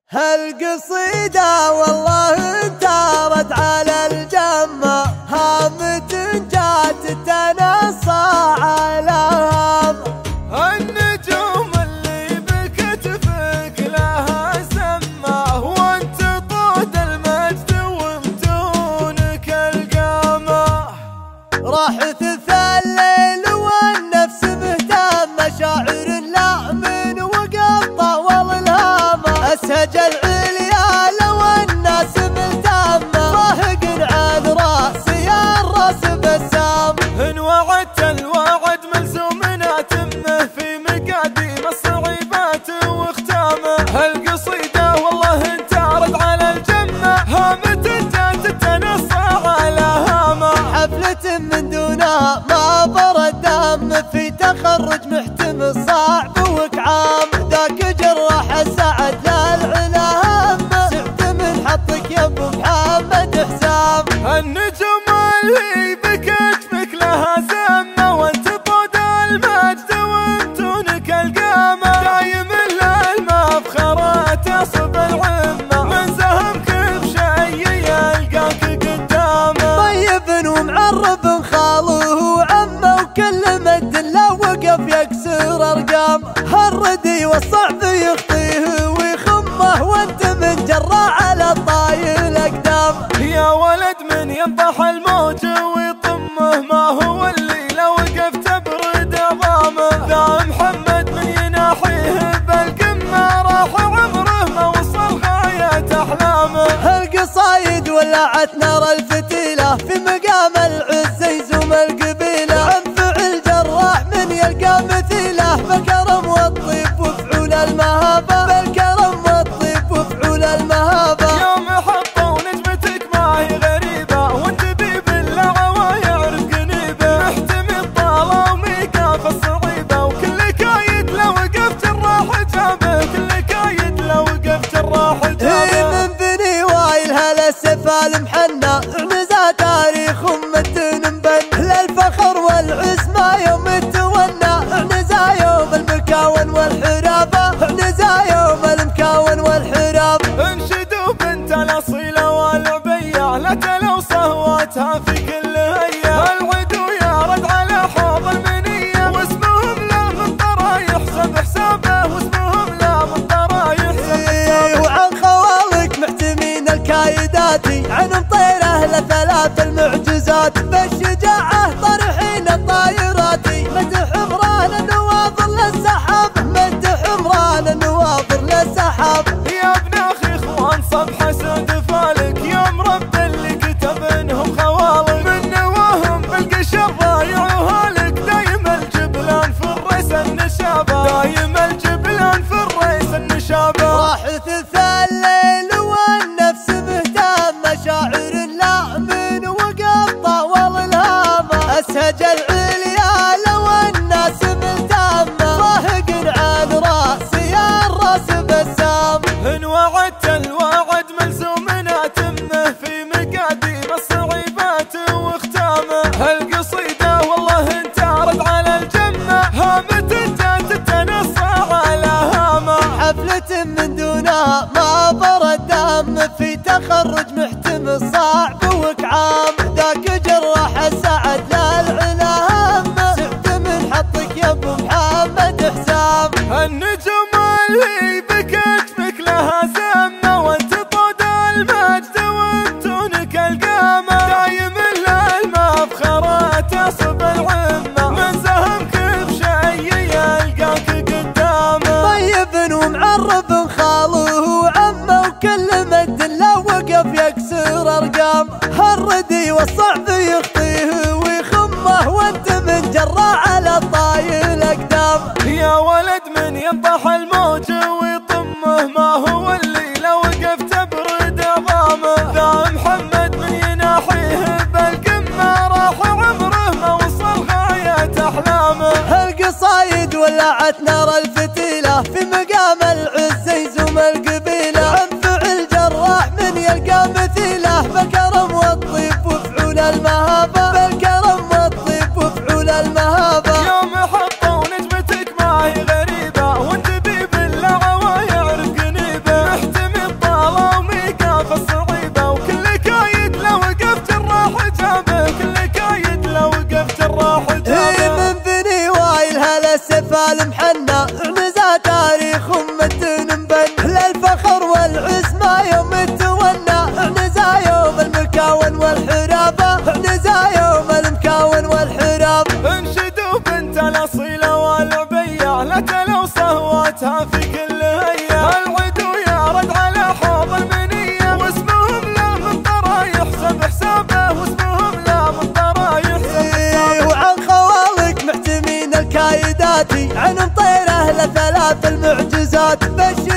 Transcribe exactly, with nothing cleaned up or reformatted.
هالقصيدة والله انتارت على الجمة، هامة جات تنصى على هام. النجوم اللي بكتفك لها سمة، وانت طود المجد ومتونك القامة. راح ثلث الليل والنفس مهتمة، شاعر لا من وقطة والهامة. اسهج العليا لو الناس ملتمة، راهق عن راسي الراس بسام. ان وعدت الوعد ملزوم اتمه، في مقاديم الصعيبات واختامه. القصيدة والله انتارت على الجمة، هامة جات تنصى على هامة. حفلة من دونها ما برد دم، في تخرج محتمل صعب وكعام. ذاك جراح سعد للعلا همه، سعت من حطك يا ابو محمد حسام. النجوم اللي بكتفك لها سمة، وانت طود المجد ومتونك القامة. دايم للمفخرة تصب العمة، من سهمك بشي يلقاك قدامه. طيب ومعرب خاله وعمه، وكل مد لو وقف يكسر ارقام. هالردي والصعب يخطيه ويخمه، وانت من جرى على الطايل اقدام. يا ولد من ينطح الموج ويطمه، ما هو اللي لو وقفت برد عظامه. ذا محمد من يناحيه بالقمة، راح عمره ما وصل غاية احلامه. هالقصايد ولعت نار الفتيلة، في مقام العز يزوم القبيلة. عن فعل جراح من يلقى مثيله، بالكرم والطيب وفعول المهابة. بالكرم والطيب وفعول المهابة. يوم حطوا نجمتك ما هي غريبة، وانت بيب اللعوى يعرف قنيبه. محتمي الطالة وميقاف الصعيبة، وكل كايد لو وقفت الراح جابه. كل كايد لو وقفت الراح جابه. من بني وايل هالسفا المحنى، عنزة تاريخ متن مبن. للفخر والعز ما يوم التونى، عنزة يوم المكاون والحرابة. عنزة يوم المكاون والحرابة. انشدوا بنت الاصيلة والعبية، لا تلو صهواتها في كل هية. العدو يارد على حوض المنية، واسمهم لا من طرى يحسب حسابه. واسمهم لا من طرى يحسب حسابه. وعن خوالك محتمين الكايداتي، عن مطيره لثلاث المعجزات. بالشجاعة طرحين الطايراتي، مدح عمران النواظر للسحاب. مدح عمران النواظر للسحاب. يا ابن اخي اخوان صبح سود فالك، يوم رب اللي كتب انهم خوالك. من نواهم بالقشر رايعوها لك، دايم الجبلان في الريس النشابه. دايم الجبلان في الريس النشابه. راح ثلث الليل والنفس مهتمة، شاعر لا من وقطة والهامة. اسهج العليا لو الناس ملتمة، راهق عن راسي الراس بسام. ان وعدت الوعد ملزوم اتمه، في مقاديم الصعيبات واختامه. القصيدة والله انتارت على الجمة، هامة جات تنصى على هامة. حفلة من دونها ما برد دم، في تخرج محتمل صعب وكعام. ذاك جراح سعد للعلا همه، سعت من حطك يا ابو محمد حسام. النجوم اللي بكتفك لها سمة، وانت طود المجد ومتونك القامة. دايم للمفخرة تصب العمة، من سهمك بشي يلقاك قدامه. طيب ومعرب خاله وعمه، وكل مد لو وقف يكسر ارقام. هالردي والصعب يخطيه ويخمه، وانت من جرى على الطايل اقدام. يا ولد من ينطح الموج ويطمه، ما هو اللي لو وقفت برد عظامه. ذا محمد من يناحيه بالقمة، راح عمره ما وصل غاية احلامه. هالقصايد ولعت نار الفتيلة، في مقام العز يزوم القبيلة. عن فعل جراح من يلقى مثيله، بالكرم والطيب وفعول المهابة. بالكرم والطيب وفعول المهابة. يوم حطوا نجمتك ما هي غريبة، وانت بيب اللعوى ما تبشر